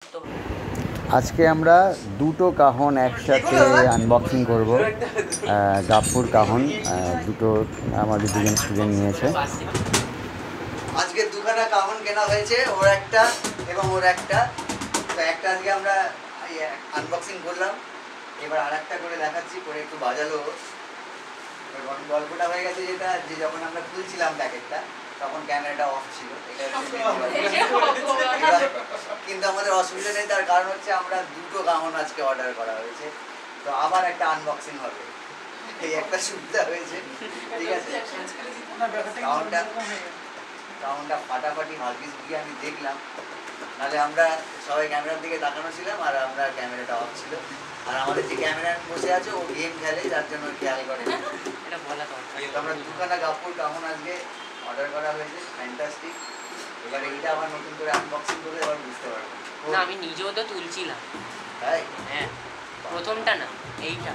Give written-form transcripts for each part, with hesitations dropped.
আজকে আমরা দুটো কাহন একসাথে আনবক্সিং করব। গাপ্পুর কাহন দুটো আমাদের দুজন স্টুডেন্ট নিয়েছে। আজকে দুখানা কাহন কেনা হয়েছে, ওর একটা এবং ওর একটা। তো একটা আজকে আমরা আনবক্সিং করলাম, এবার আর একটা করে দেখাচ্ছি, করে একটু বাজালো। গল্পটা হয়ে গেছে যেটা, যে যখন আমরা খুলছিলাম প্যাকেটটা তখন ক্যামেরাটা অফ ছিল, কিন্তু আমাদের অসুবিধা নেই। তার কারণ হচ্ছে আমরা দুটো কাহন আজকে অর্ডার করা হয়েছে, তো আবার একটা আনবক্সিং হবে, এই একটা সুবিধা হয়েছে। ঠিক আছে, কাহনটা ফাটাফাটি ভাগ্যিস গিয়ে আমি দেখলাম, নাহলে আমরা সবাই ক্যামেরার দিকে তাকানো ছিলাম আর আমরা ক্যামেরাটা অফ ছিল। আর আমাদের যে ক্যামেরাম্যান বসে আছে ও গেম খেলে, যার জন্য খেয়াল করে না। আমরা দুখানা গাপ্পুর কাহন আজকে অর্ডার করা হয়েছে, ফ্যান্টাস্টিক। এবার এইটা আবার নতুন করে আনবক্সিং করে এবার বুঝতে পারবো। না আমি নিজেও তো তুলছিলাম। তাই? হ্যাঁ, প্রথমটা না, এইটা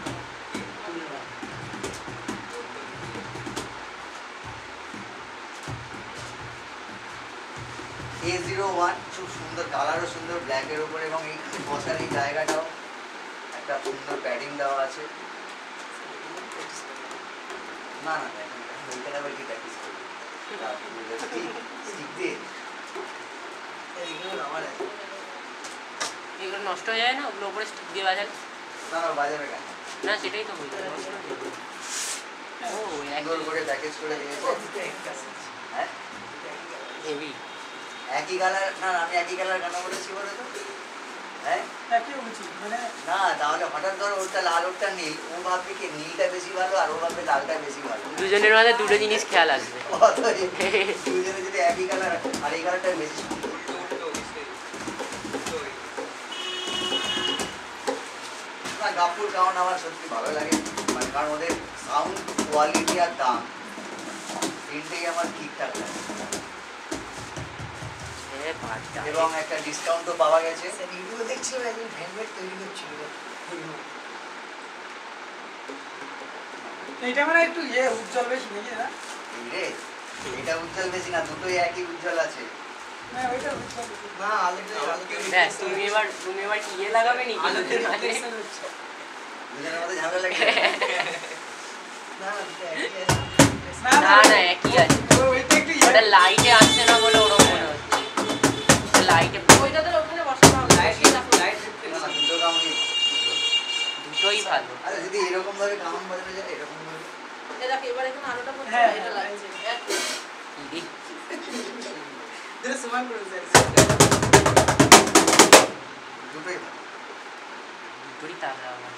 A01 খুব সুন্দর, কালারও সুন্দর, ব্ল্যাকের উপর, এবং এই বসার এই জায়গাটাও একটা সুন্দর প্যাডিং দেওয়া আছে। না না ওইটা আবার কি প্র্যাকটিস করবি স্টিক দিয়ে? এগুলো নষ্ট হয়ে যায় না, ওগুলো উপরে স্টিক দিয়ে বাজালে? না না বাজাবে কেন? না সেটাই তো বলছি, ও সুন্দর করে প্যাকেজ করে দিয়েছে। হ্যাঁ হেভি একই কালার। না আমি একই কালার কেন বলেছি বলে তো? হ্যাঁ না, তাহলে হঠাৎ ধরো ওটা লাল ওটা নীল, ও ভাববে কি নীলটা বেশি ভালো আর ও ভাববে লালটা বেশি ভালো। দুজনের মাঝে দুটো জিনিস খেয়াল আসবে। দুজনে যদি একই কালার আর এই কালারটা বেশি সুন্দর। না গাপ্পুর কাহন আমার সত্যি ভালো লাগে, মানে কারণ ওদের সাউন্ড কোয়ালিটি আর দাম তিনটেই আমার ঠিকঠাক লাগে, এবং একটা ডিসকাউন্টও পাওয়া গেছে। দেখছিল একজন হ্যান্ডমেড তৈরি করছিল, এটা মানে একটু উজ্জ্বল বেশি নাকি? রে এটা উজ্জ্বল বেশি না, দুটোই একই উজ্জ্বল আছে। না ওইটা উজ্জ্বল না, ব্যাস তুমি এবার কি লাগাবে নি? দুজনের মধ্যে ঝামেলা লাগে না না একই আছে, ওটা লাইটে আসছে না বলে ওরকম মনে হচ্ছে। লাইটে ওইটা তো ওখানে বসানো হবে, দুটোই ভালো। আরে যদি এরকম ভাবে কাহন বাজানো যায়, এরকম ভাবে দেখো এবারে কোন আলোটা পড়ছে, এটা লাগছে এটা সমান করে যাচ্ছে। দুটোই ভালো, দুটোই তাজা আওয়াজ।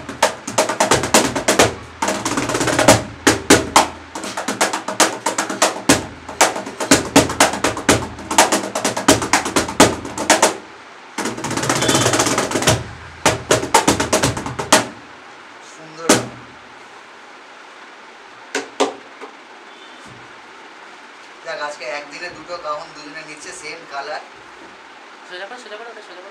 আজকে একদিনে দুটো কাহন দুজনে নিচ্ছে, সেম কালার। সোজা করো ওটা সোজা করো।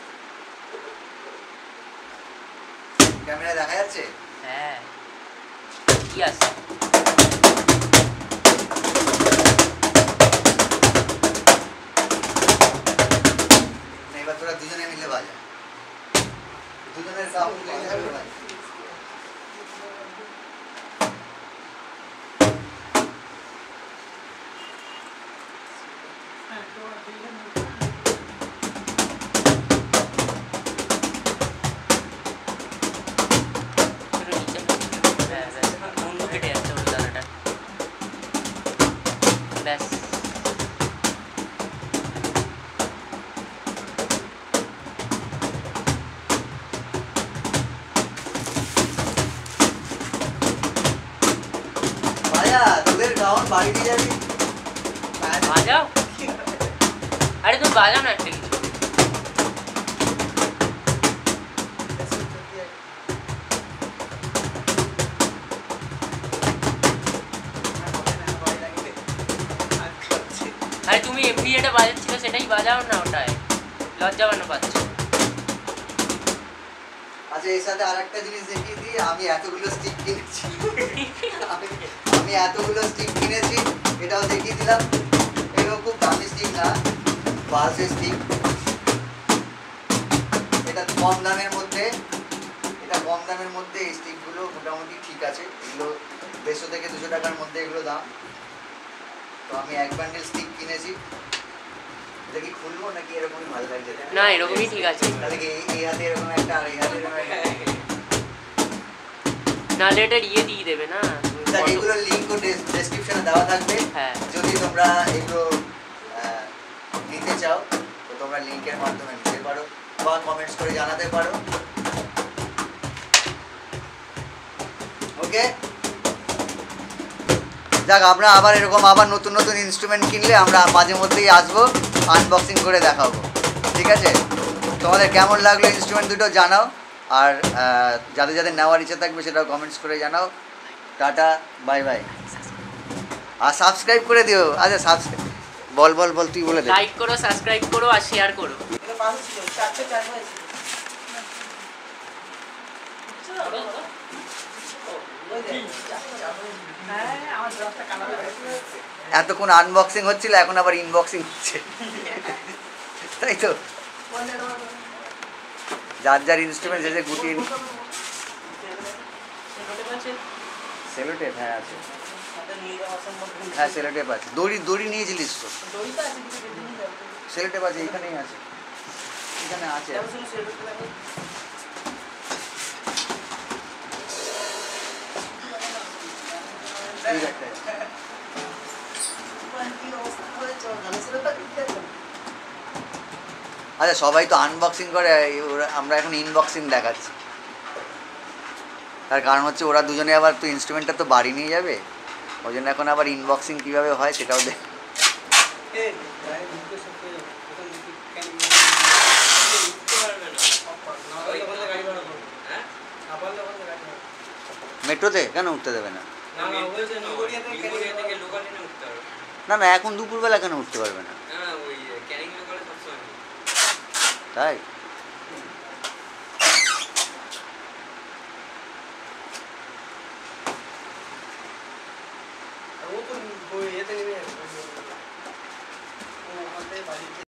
ক্যামেরা দেখা যাচ্ছে? হ্যাঁ কি আছে? এবার তোরা দুজনে মিলে বাজা, দুজনের কাহন দুজনে মিলে বাজা। তোদের কাহন বাড়ি দিয়ে যাবি, বাজাও। আরে তুমি বাজাও না একটা কিছু। আরে তুমি এমনি যেটা বাজাচ্ছিল সেটাই বাজাও না, ওটাই লজ্জা বানো পাচ্ছ। আচ্ছা এর সাথে আরেকটা জিনিস দেখিয়ে দিই, আমি এতগুলো স্টিক কিনেছি, আমি এতগুলো স্টিক কিনেছি, এটাও দেখিয়ে দিলাম। এগুলো খুব দামি স্টিক না, বাসের স্টিক। কম দামের মধ্যে, এটা কম দামের মধ্যে এই স্টিকগুলো মোটামুটি ঠিক আছে। এগুলো 150 থেকে 200 টাকার মধ্যে এগুলো দাম। তো আমি এক বান্ডেল স্টিক কিনেছি। এটা কি খুলবো নাকি এরকমই ভালো লাগছে? না এরকমই ঠিক আছে। তাহলে কি এই হাতে এরকম একটা আর এই হাতে এরকম একটা? নাহলে এটা ইয়ে দিয়ে দেবে না। এগুলোর লিঙ্কও ডেসক্রিপশনে দেওয়া থাকবে। হ্যাঁ যদি তোমরা এগুলো নিতে চাও তো তোমরা লিঙ্কের মাধ্যমে নিতে পারো বা কমেন্টস করে জানাতে পারো। ওকে, যাক, আমরা আবার এরকম আবার নতুন নতুন ইনস্ট্রুমেন্ট কিনলে আমরা মাঝে মধ্যেই আসবো, আনবক্সিং করে দেখাবো। ঠিক আছে, তোমাদের কেমন লাগলো ইনস্ট্রুমেন্ট দুটো জানাও, আর যাদের যাদের নেওয়ার ইচ্ছা থাকবে সেটাও কমেন্টস করে জানাও। Tata, bye bye. আর সাবস্ক্রাইব করে দিও। আচ্ছা সাবস্ক্রাইব বল বল বল, তুই বলে দে। লাইক করো, সাবস্ক্রাইব করো আর শেয়ার করো। এটা পাশে ছিল, 4 হয়েছে। এতক্ষণ আনবক্সিং হচ্ছিল, এখন আবার ইনবক্সিং হচ্ছে, তাই তো? যার যার ইনস্ট্রুমেন্ট যে গুটিয়ে সেলোটেপ, হ্যাঁ আছে, হ্যাঁ সেলোটেপ আছে। দড়ি দড়ি নিয়েছিলিস তো? সেলোটেপ আছে, এখানেই আছে, এখানে আছে। ঠিক আছে। আচ্ছা, সবাই তো আনবক্সিং করে, আমরা এখন ইনবক্সিং দেখাচ্ছি। তার কারণ হচ্ছে ওরা দুজনে আবার তো ইনস্ট্রুমেন্টটা তো বাড়ি নিয়ে যাবে, ওই জন্য এখন আবার ইনবক্সিং কীভাবে হয় সেটাও দেখ। মেট্রোতে কেন উঠতে দেবে না? না না, এখন দুপুরবেলা কেন উঠতে পারবে না? তাই? ও তো এতে নেমে